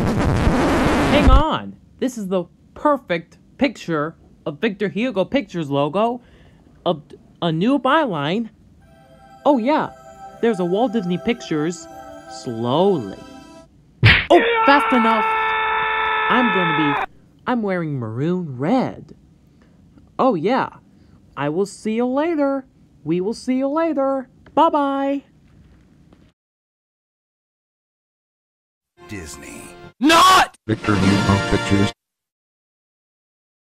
Hang on! This is the perfect picture of Victor Hugo Pictures logo of a new byline. Oh yeah, there's a Walt Disney Pictures slowly. Oh, fast enough! I'm wearing maroon red. Oh yeah, I will see you later. We will see you later. Bye-bye. Disney. Not! Victor Hugo Pictures.